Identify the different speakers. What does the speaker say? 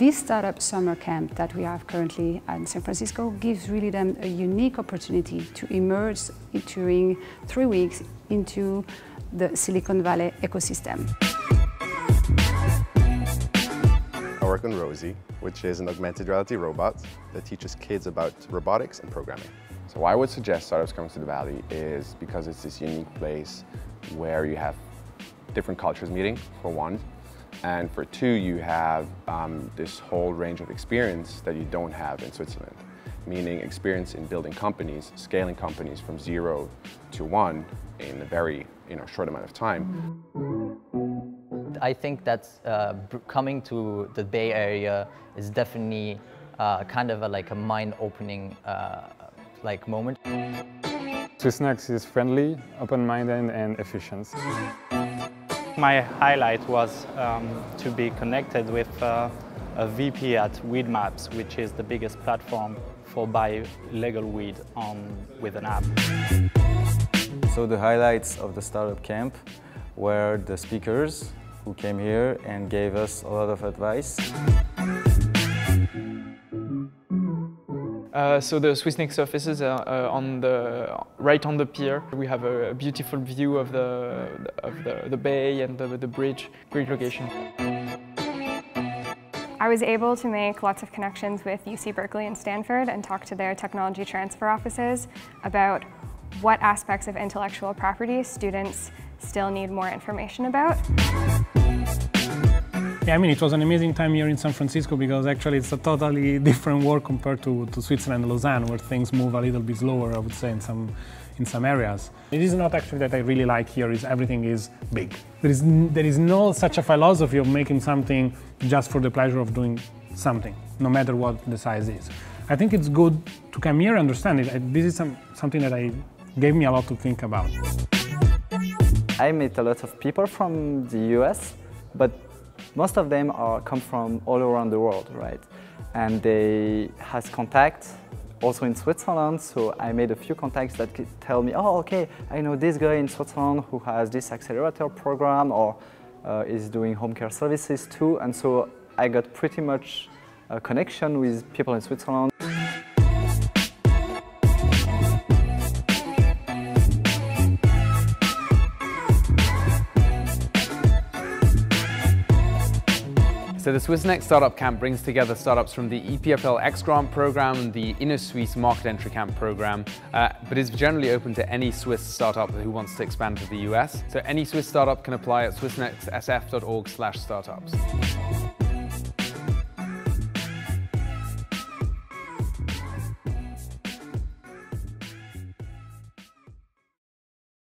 Speaker 1: This startup summer camp that we have currently in San Francisco gives really them a unique opportunity to immerse during 3 weeks into the Silicon Valley ecosystem.
Speaker 2: I work on Rosie, which is an augmented reality robot that teaches kids about robotics and programming.
Speaker 3: So why I would suggest startups coming to the Valley is because it's this unique place where you have different cultures meeting, for one, and for two, you have this whole range of experience that you don't have in Switzerland, meaning experience in building companies, scaling companies from 0 to 1 in a very short amount of time.
Speaker 4: I think that coming to the Bay Area is definitely kind of like a mind-opening moment.
Speaker 5: Swissnex is friendly, open-minded and efficient.
Speaker 6: My highlight was to be connected with a VP at Weed Maps, which is the biggest platform for buy legal weed with an app.
Speaker 7: So the highlights of the startup camp were the speakers who came here and gave us a lot of advice.
Speaker 8: So the Swissnex offices are right on the pier. We have a beautiful view of the bay and the bridge. Great location.
Speaker 9: I was able to make lots of connections with UC Berkeley and Stanford and talk to their technology transfer offices about what aspects of intellectual property students still need more information about.
Speaker 10: Yeah, I mean, it was an amazing time here in San Francisco because actually it's a totally different world compared to Switzerland and Lausanne, where things move a little bit slower, I would say, in some areas. It is not actually that I really like here is everything is big. There is no such a philosophy of making something just for the pleasure of doing something, no matter what the size is. I think it's good to come here and understand it. This is something that gave me a lot to think about.
Speaker 7: I met a lot of people from the US, but most of them come from all around the world, right? And they has contacts also in Switzerland, so I made a few contacts that could tell me, oh, okay, I know this guy in Switzerland who has this accelerator program or is doing home care services too, and so I got pretty much a connection with people in Switzerland.
Speaker 11: So the Swissnex Startup Camp brings together startups from the EPFL X-Grant program and the InnoSuisse Market Entry Camp program, but is generally open to any Swiss startup who wants to expand to the US. So any Swiss startup can apply at swissnexsf.org/startups.